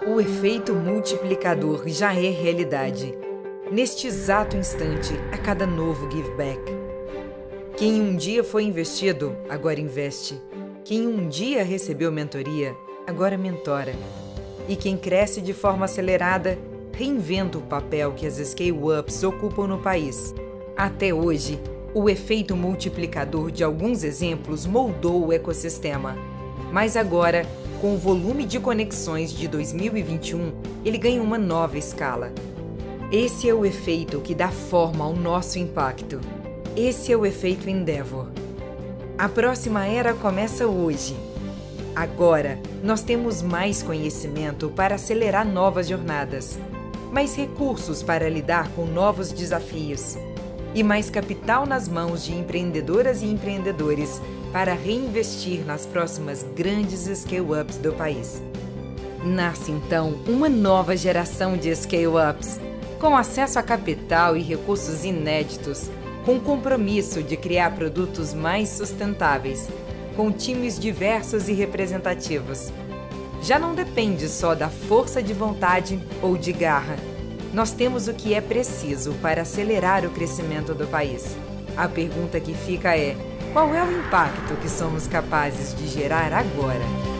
O efeito multiplicador já é realidade. Neste exato instante, a cada novo give back. Quem um dia foi investido, agora investe. Quem um dia recebeu mentoria, agora mentora. E quem cresce de forma acelerada, reinventa o papel que as scale-ups ocupam no país. Até hoje, o efeito multiplicador de alguns exemplos moldou o ecossistema. Mas agora, com o volume de conexões de 2021, ele ganha uma nova escala. Esse é o efeito que dá forma ao nosso impacto. Esse é o efeito Endeavor. A próxima era começa hoje. Agora, nós temos mais conhecimento para acelerar novas jornadas, mais recursos para lidar com novos desafios e mais capital nas mãos de empreendedoras e empreendedores para reinvestir nas próximas grandes scale-ups do país. Nasce então uma nova geração de scale-ups, com acesso a capital e recursos inéditos, com o compromisso de criar produtos mais sustentáveis, com times diversos e representativos. Já não depende só da força de vontade ou de garra. Nós temos o que é preciso para acelerar o crescimento do país. A pergunta que fica é: qual é o impacto que somos capazes de gerar agora?